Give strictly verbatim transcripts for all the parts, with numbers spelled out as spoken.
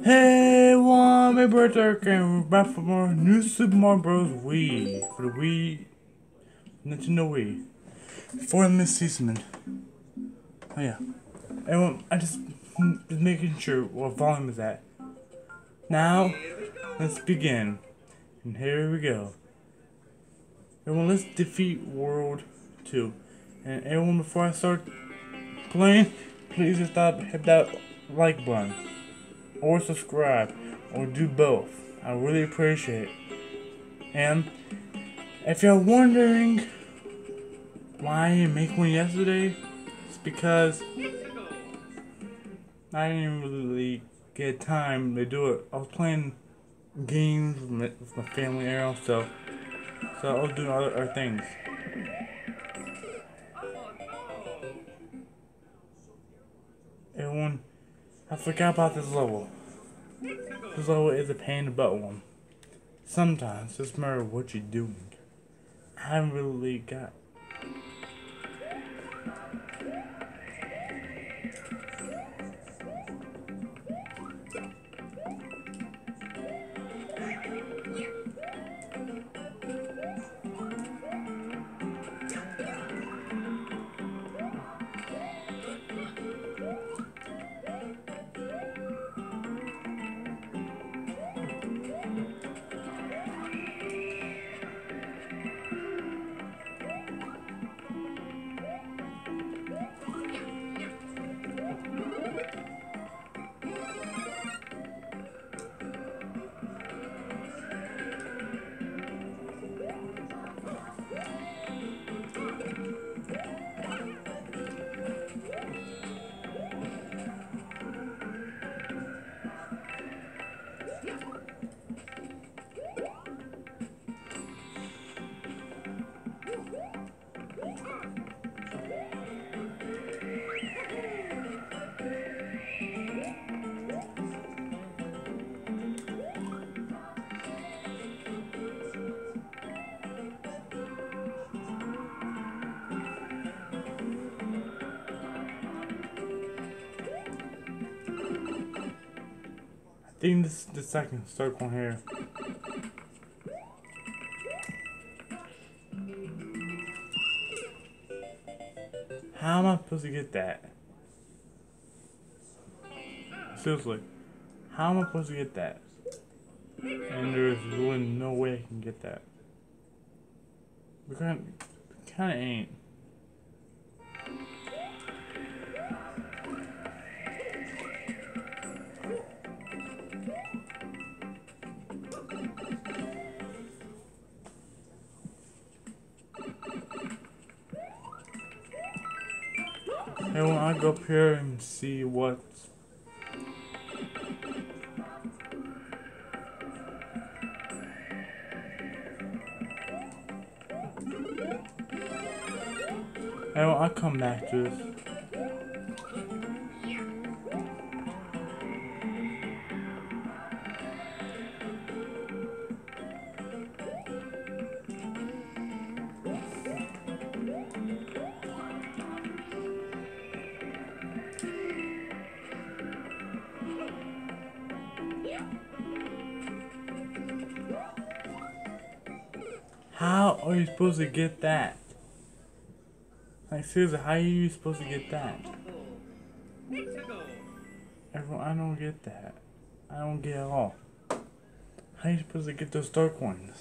Hey, one, my birthday came back for more new Super Mario Bros. Wii for the Wii, Nintendo Wii. Before I miss season. Oh yeah, everyone, I just just making sure what volume is at. Now, let's begin. And here we go. Everyone, let's defeat World Two. And everyone, before I start playing, please just stop, hit that like button, or subscribe, or do both. I really appreciate it. And if you're wondering why I didn't make one yesterday, it's because I didn't really get time to do it. I was playing games with my, with my family and so so I was doing other, other things. Everyone, I forgot about this level. This level is a pain in the butt one. Sometimes, just remember what you're doing. I haven't really got. I think this is the second circle here. How am I supposed to get that? Seriously, how am I supposed to get that? And there's really no way I can get that. We kind of, kind of ain't. Hey, when I go up here and see what's Hey, when I come back to this. How are you supposed to get that? Like, seriously, how are you supposed to get that? Everyone, I don't get that. I don't get it at all. How are you supposed to get those dark ones?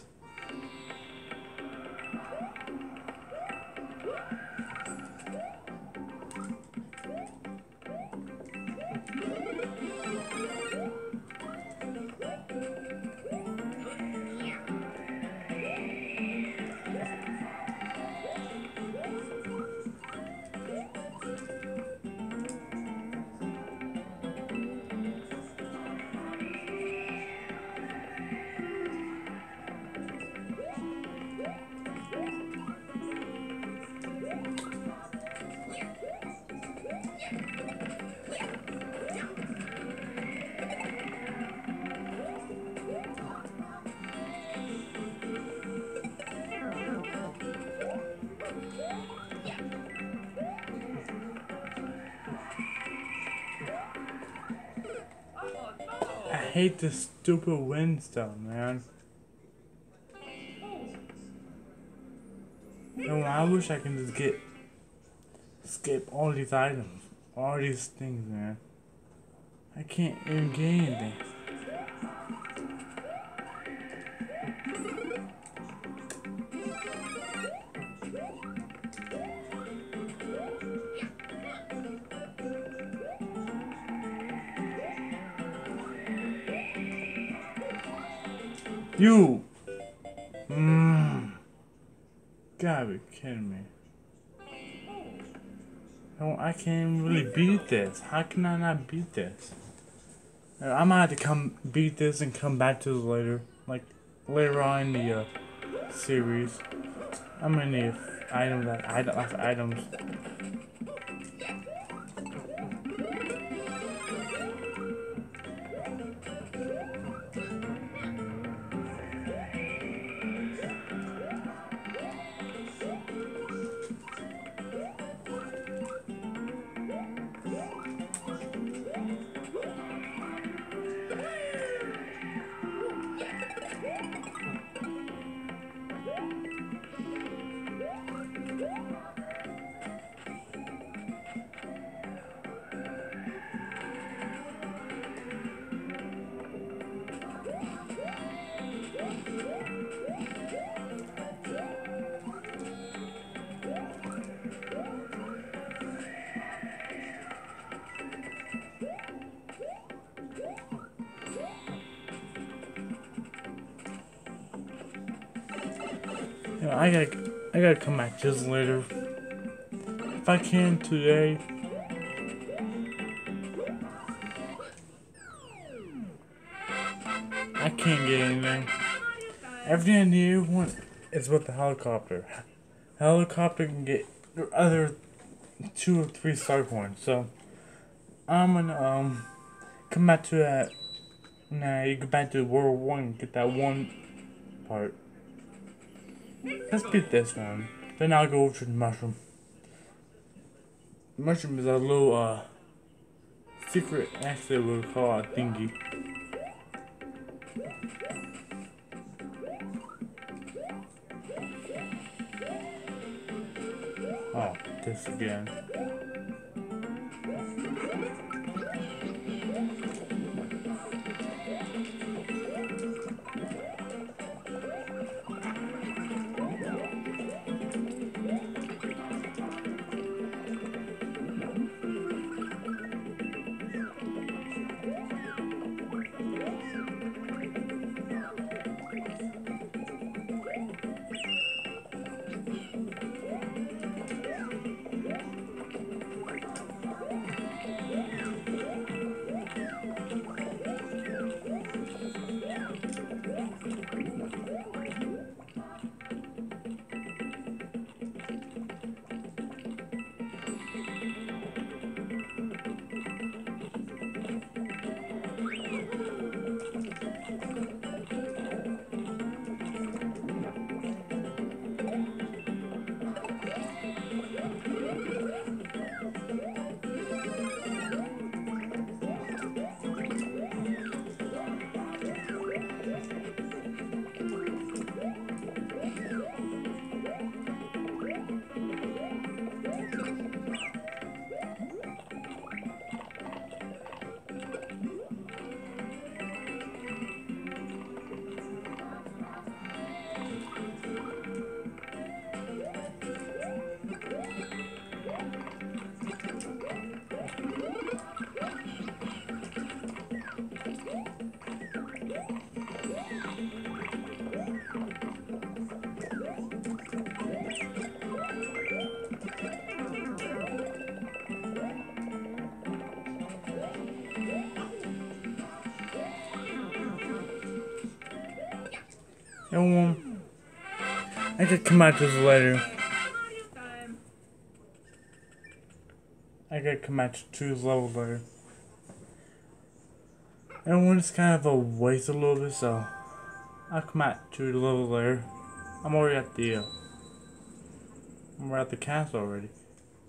hate this stupid wind stuff, man. And I wish I can just get skip all these items, all these things, man. I can't even get anything. You! Mmm. Gotta be kidding me. No, I can't really beat this. How can I not beat this? I might have to come beat this and come back to this later. Like, later on in the uh, series. I'm gonna need items that item items. You know, I gotta, I gotta come back just later. If I can today. I can't get anything. Everything I need want is with the helicopter. Helicopter can get the other two or three star coins. So I'm gonna um come back to that. Nah, you go back to World War One, get that one part. Let's beat this one. Then I'll go over to the mushroom. The mushroom is a little uh secret, actually we'll call it a thingy. Oh, this again. And I could come out to this later. I gotta come out to this level later. And when it's kind of a waste a little bit, so I'll come out to the level later. I'm already at the uh, I'm at the castle already.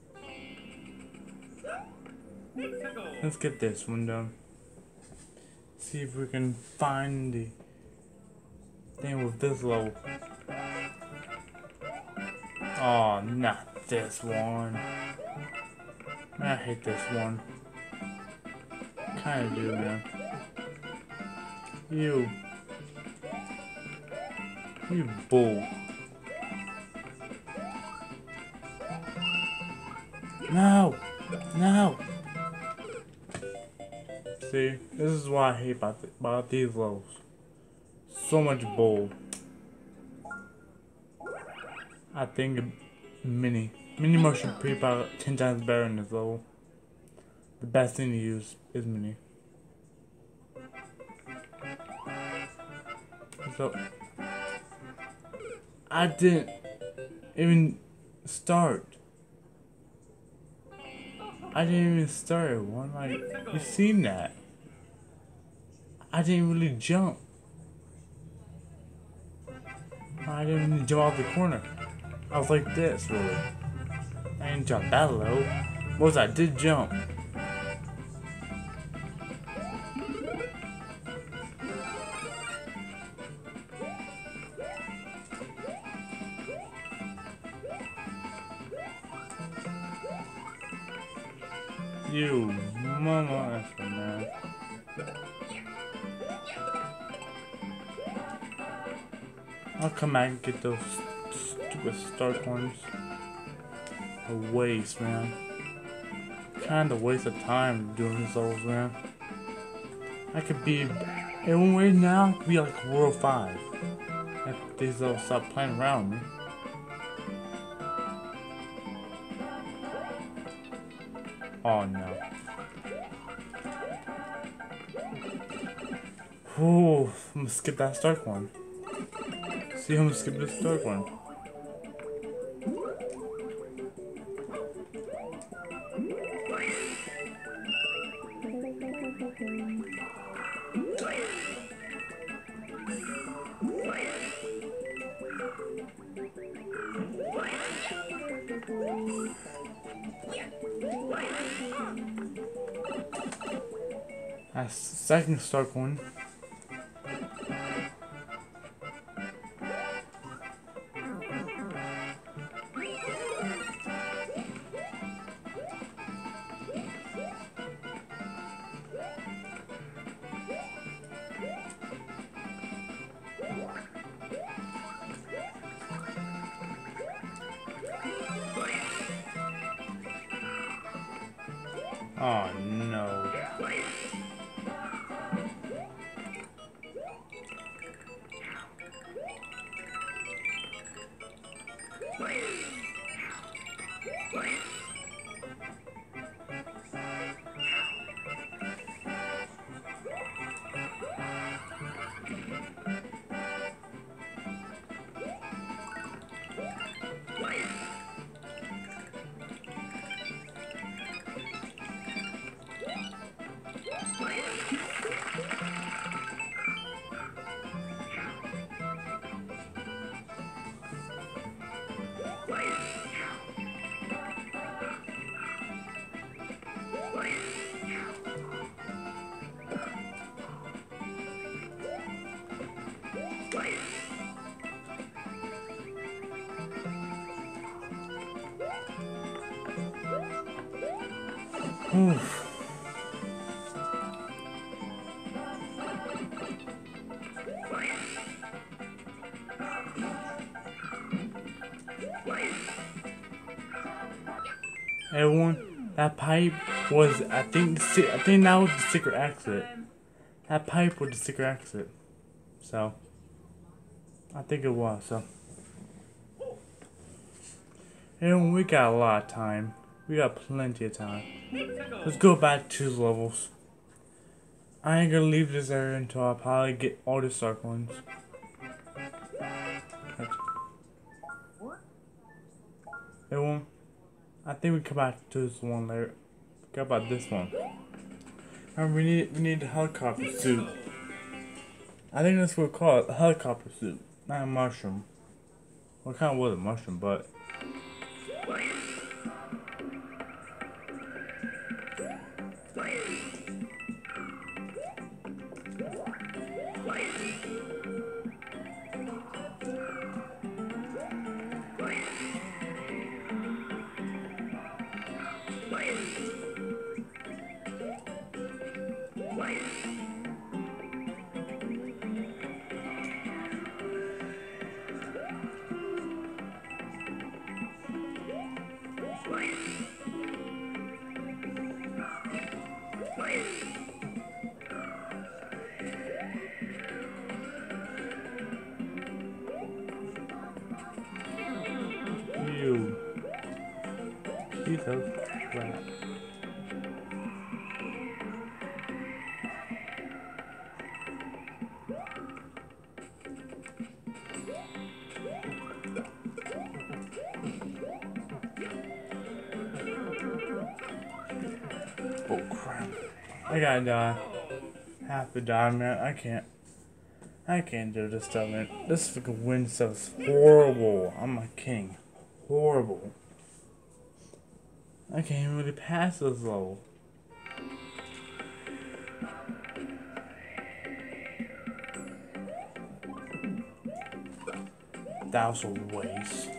Let's get this one done. See if we can find the thing with this level. Oh, not this one. I hate this one. Kinda do, man. You. You bull. No! No! See, this is what I hate about, th about these levels. So much bull. I think Mini. Mini motion be about ten times better in this level. The best thing to use is Mini. So, I didn't even start. I didn't even start one. Like, you seen that? I didn't really jump. I didn't even jump off the corner. I was like this, really. I didn't jump that low. Most I did jump. You mama effing, man. I'll come back and get those stupid star coins. A waste, man. Kinda waste of time doing these levels, man. I could be in way now. I could be like World Five if these levels stop playing around me. Oh no. Ooh, I'm gonna skip that Stark one. See, I'm gonna skip this Stark one. That's the second Stark one. Oh no. Oof. Everyone, that pipe was, I think, I think that was the secret exit. That pipe was the secret exit. So, I think it was, so. And we got a lot of time. We got plenty of time. Let's go back to the levels. I ain't gonna leave this area until I probably get all the Stark ones. Everyone, I think we come back to this one later. Forget about this one. And we need we need a helicopter suit. I think that's what we call it, a helicopter suit, not a mushroom. Well, it kind of was a mushroom, but. so crap. Oh crap. I gotta die. Have to die, man. I can't. I can't do this stuff, man. This freaking wind stuff is horrible. I'm a king. Horrible. I can't even really pass this level. That was a waste.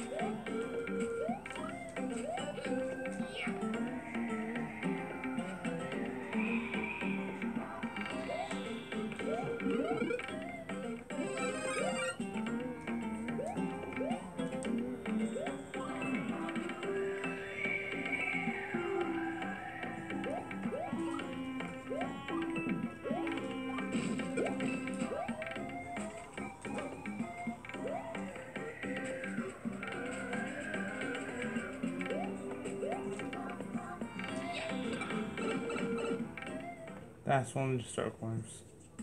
That's one of the Stark ones.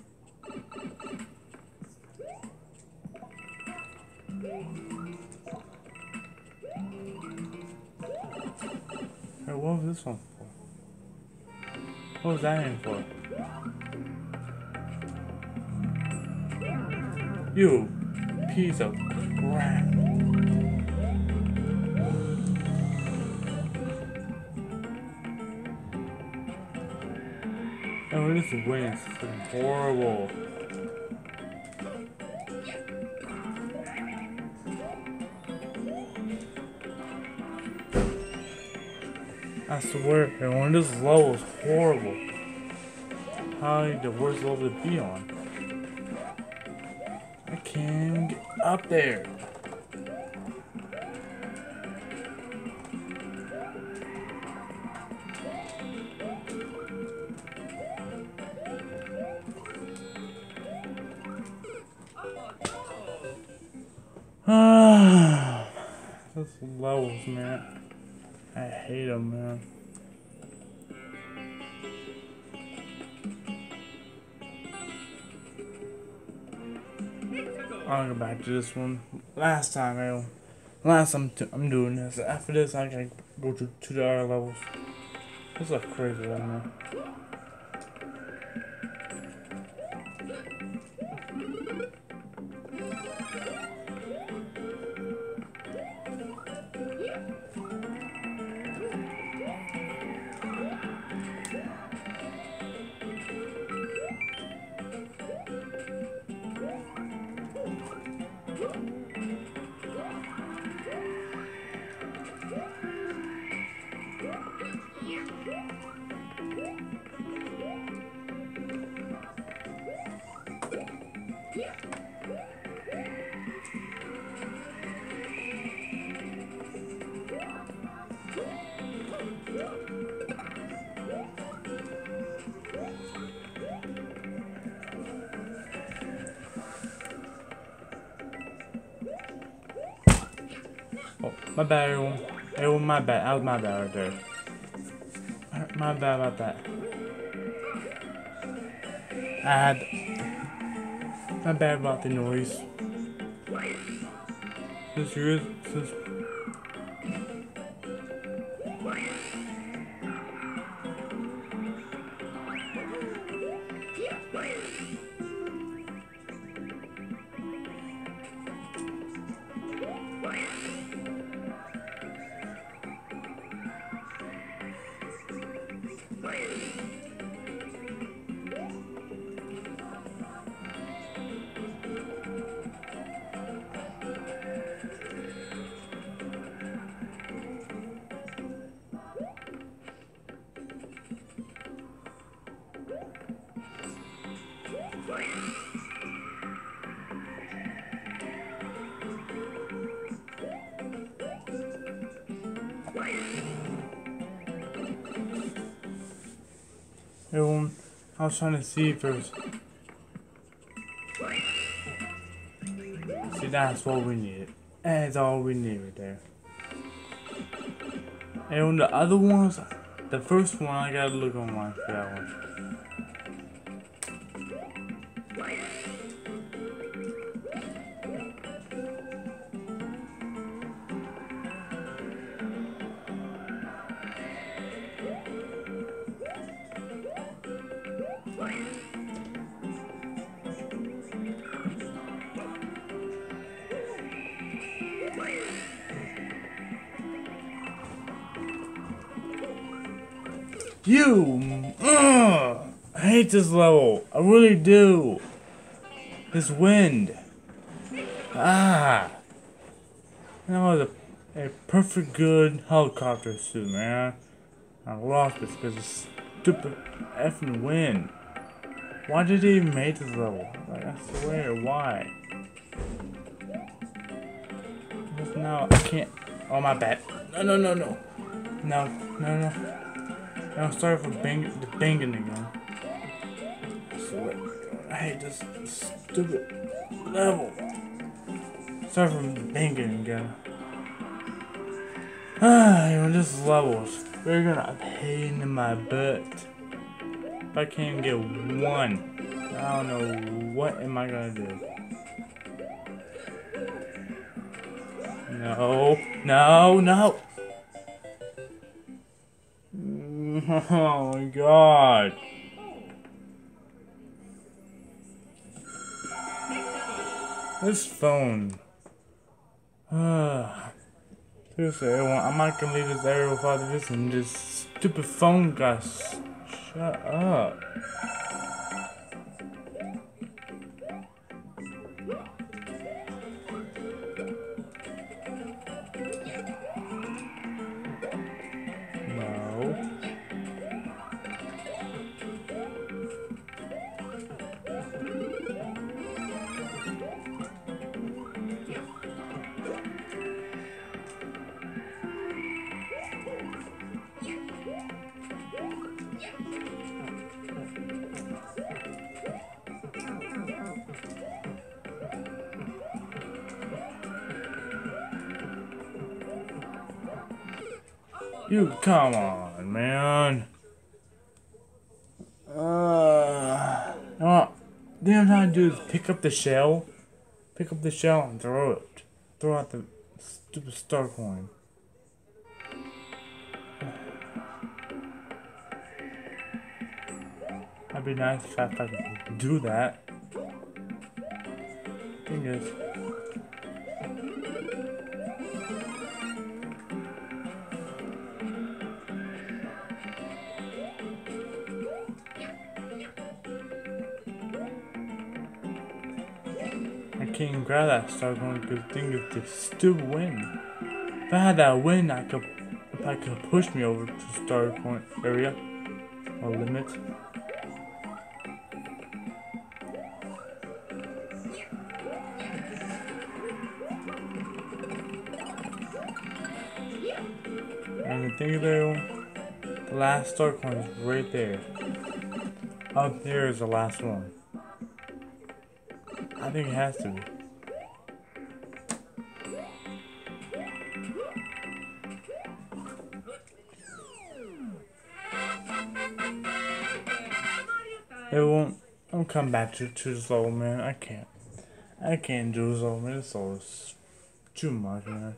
Hey, what was this one for? What was that in for? You piece of crap. Oh, this wind is freaking horrible. I swear, everyone, this level is horrible. How the worst level to be on? I can't get up there. Ah, those levels, man. I hate them, man. I'll go back to this one. Last time, I, last time I'm doing this. After this, I can go to, to the other levels. This is like crazy right now. Oh, my bad, everyone. Everyone, my bad. That was my bad right there. My bad about that. I had... My bad about the noise. This yours? This... Everyone, I was trying to see if there's... See, that's what we needed. That's all we need right there. And the other ones, the first one, I gotta look online for that one. You! Ugh, I hate this level. I really do. This wind. Ah! That was a, a perfect good helicopter suit, man. I lost this because of stupid effing wind. Why did they even make this level? Like, I swear, why? Because now I can't. Oh, my bad. No, no, no, no. No, no, no. I'm sorry for bang the banging again. I swear. I hate this stupid level. Sorry for banging again. Ah, you know, this level is very gonna pain in my butt. If I can't get one, I don't know what am I gonna do. No, no, no. Oh my god. This phone. Ah. Seriously, everyone, I'm not gonna leave this area without this and this stupid phone guys. Shut up. No. You come on, man. Uh, oh, the only thing I do is pick up the shell, pick up the shell and throw it. Throw out the stupid star coin. That'd be nice if I could do that. Thing is. I can't even grab that star coin because the thing is the stupid wind. If I had that wind, I could, if I could push me over to the star coin area or limit. And the thing though, the last star coin is right there. Up there is the last one. I think it has to be. It won't. I'll come back to, to this level, man. I can't. I can't do this level, man. This level is too much, man.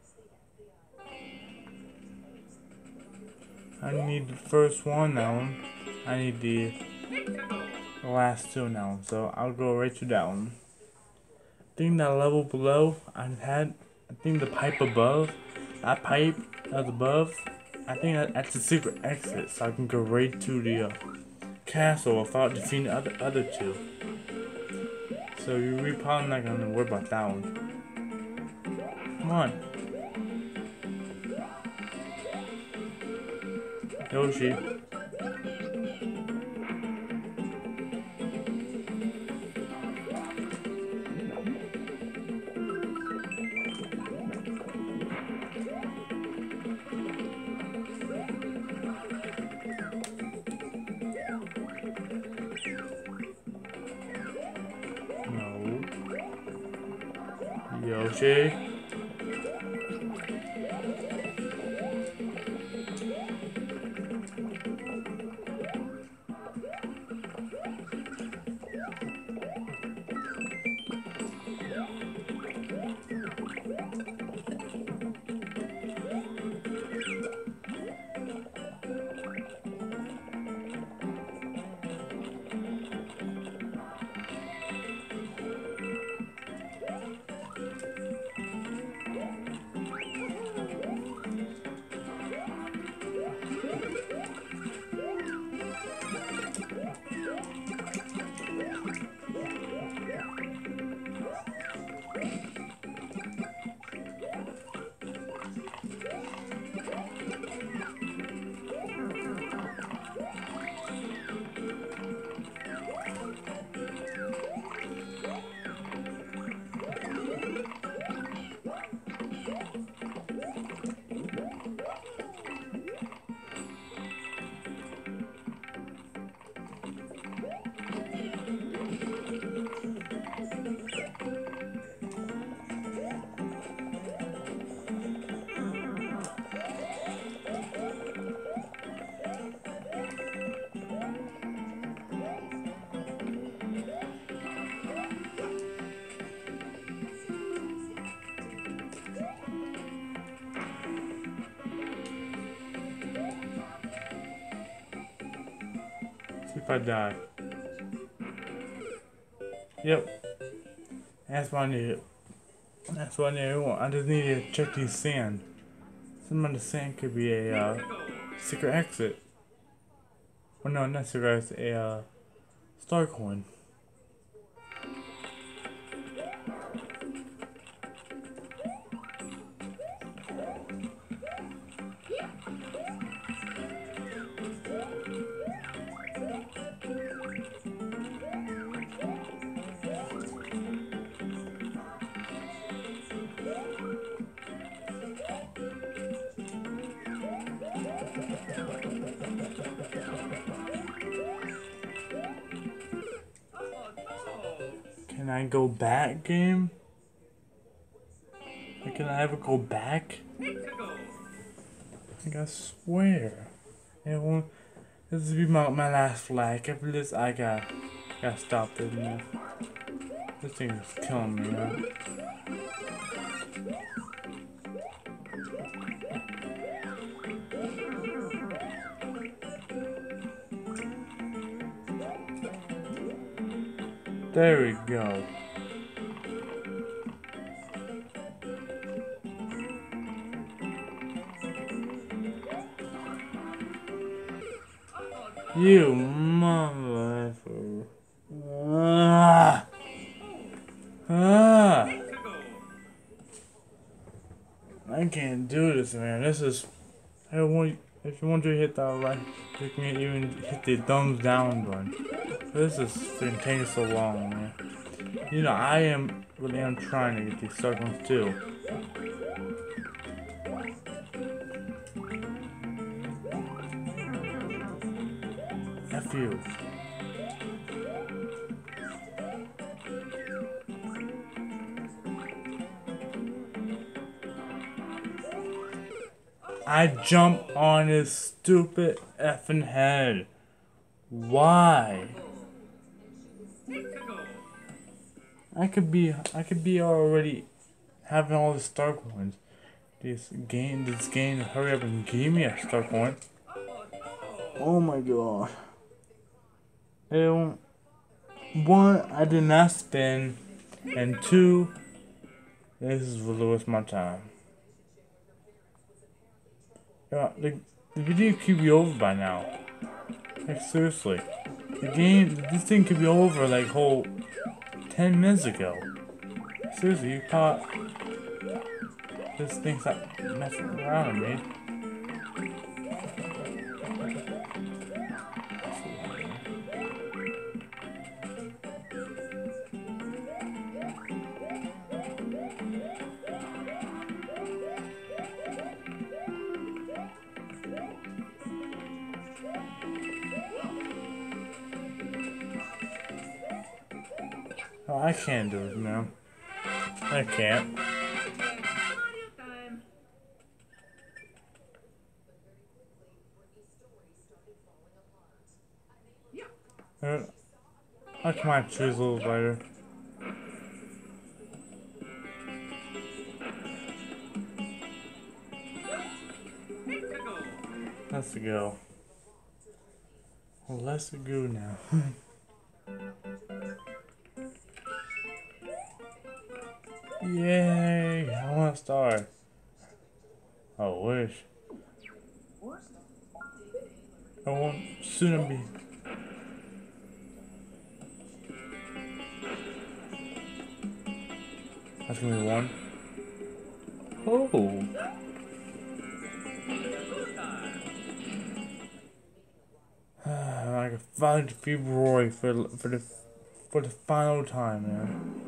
I need the first one now. I need the, the last two now. So I'll go right to that one. I think that level below, I had, I think the pipe above, that pipe that's above, I think that, that's the secret exit. So I can go right to the uh, castle without defeating the other, other two. So you're probably not gonna worry about that one. Come on. Yoshi. No. Yoshi. if I die. Yep. That's what I need. That's what I need. I just need to check these sand. Some of the sand could be a uh, secret exit. Oh no, not secret exit, a uh, star coin. Can I go back, game? Like, can I ever go back? Like, I swear. It won't. This will be my, my last flag. After this, I got got stopped it. Man. This thing is killing me, man. There we go. You motherfucker. Ah. Ah. I can't do this, man. This is. I want. If you want to hit that like, you can even hit the thumbs down button. This is been taking so long, man. You know, I am really am trying to get these circles too. F you. I jump on his stupid effing head. Why? I could be, I could be already having all the star coins. This game, this game, hurry up and give me a star coin. Oh my god. And one, I did not spin, and two, this is really worth my time. Yeah, the, the video could be over by now. Like seriously, the game, this thing could be over like whole ten minutes ago. Seriously, you thought this thing's not messing around with me? Oh, I can't do it, man. I can't. Uh, I might choose a little later. Let's go. Well, let's go now. Yay! I want a star. I wish. I won't soon be. That's gonna be one. Oh! I can finally defeat Roy for for the for the final time, man.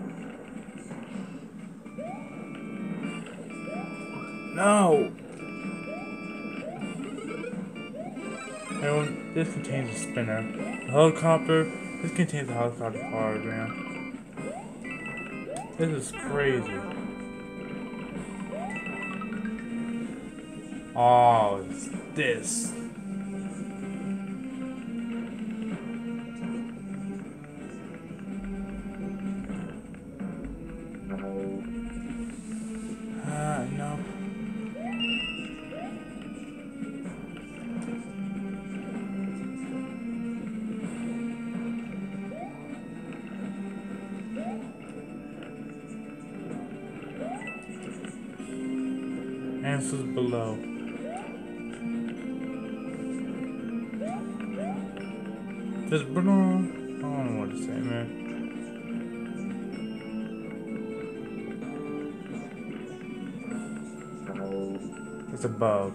No! Everyone, this contains a spinner. A helicopter. This contains a helicopter card, man. This is crazy. Oh, it's this. Ah, no. answers below. Just, I don't know what to say, man. It's above.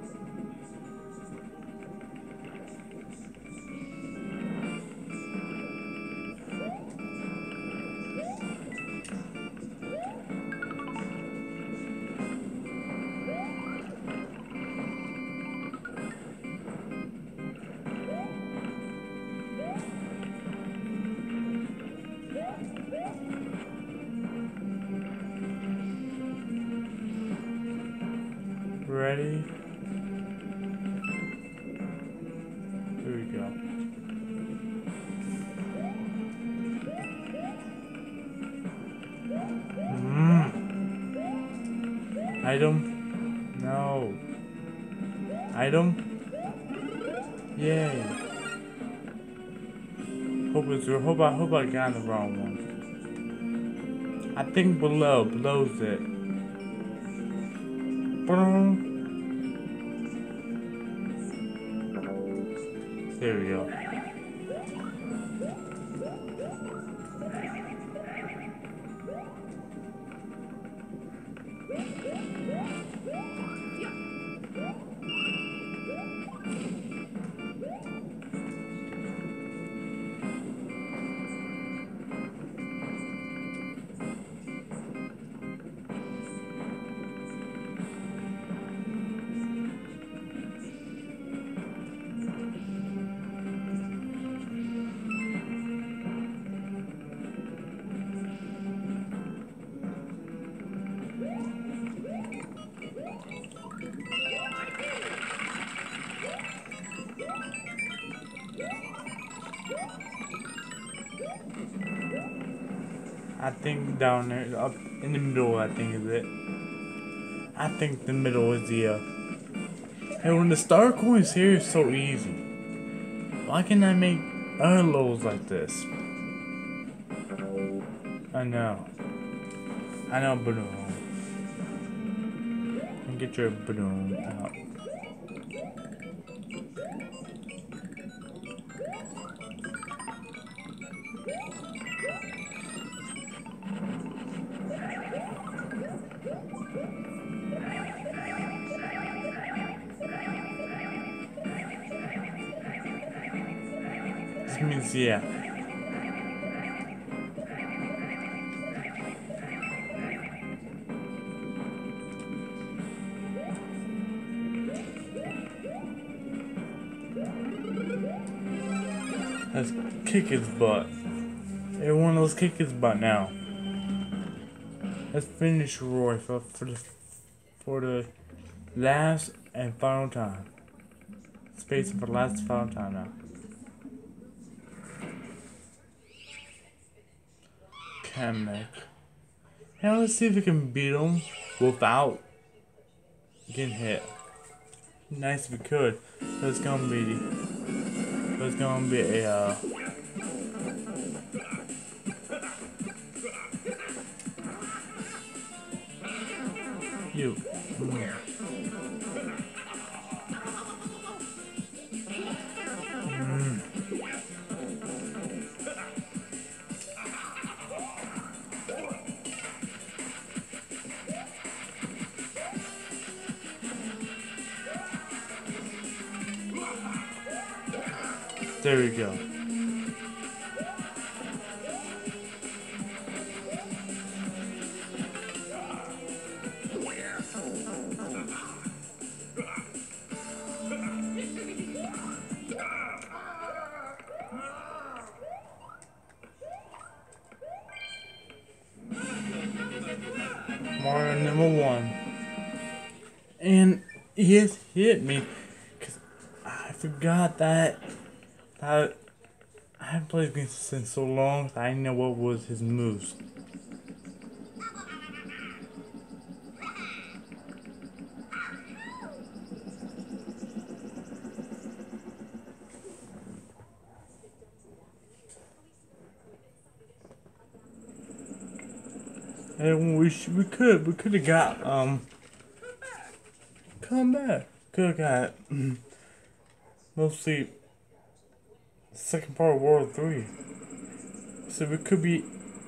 Ready? Here we go. Mm. Item? No. Item? Yay. Hope it's hope I hope I got the wrong one. I think below. Below's it. Boom. There we go. I think down there, up in the middle, I think is it. I think the middle is the, uh... Hey, when the star coins here is so easy, why can't I make other levels like this? I know. I know, Balloon. And get your balloon out. This means, yeah. Let's kick his butt. Everyone, let's kick his butt now. Let's finish Roy for, for the for the last and final time. Space for the last and final time now. Kamek. Now let's see if we can beat him without getting hit. Nice if we could. But it's gonna be. But it's gonna be a. Uh, you. Mm. Mm. There we go. Mario number one. And he has hit me because I forgot that that I haven't played against him in so long that I didn't know what was his moves. And we should, we could we could have got um come back. Could've got mostly the second part of World Three. So we could be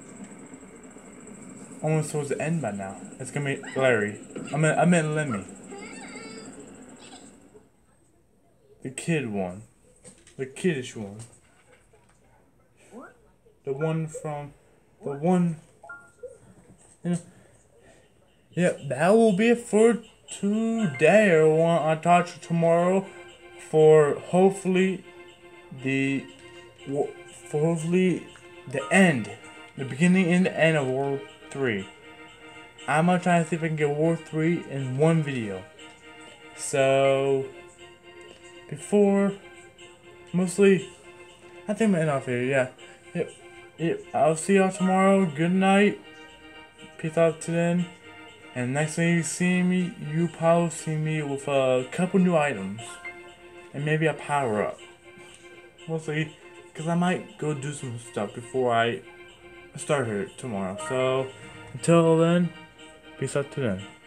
almost towards the end by now. It's gonna be Larry. I mean, I meant Lemmy. The kid one. The kiddish one. The one from... The one... You know, yeah, that will be it for today, everyone. I'll talk to you tomorrow for hopefully the... For hopefully the end. The beginning and the end of World three. I'm gonna try to see if I can get World three in one video. So... Before... Mostly... I think I'm gonna end off here, yeah. Yep. Yep. I'll see y'all tomorrow. Good night. Peace out to then. And next time you see me, you probably see me with a couple new items. And maybe a power up. Mostly, because I might go do some stuff before I start here tomorrow. So, until then, peace out to then.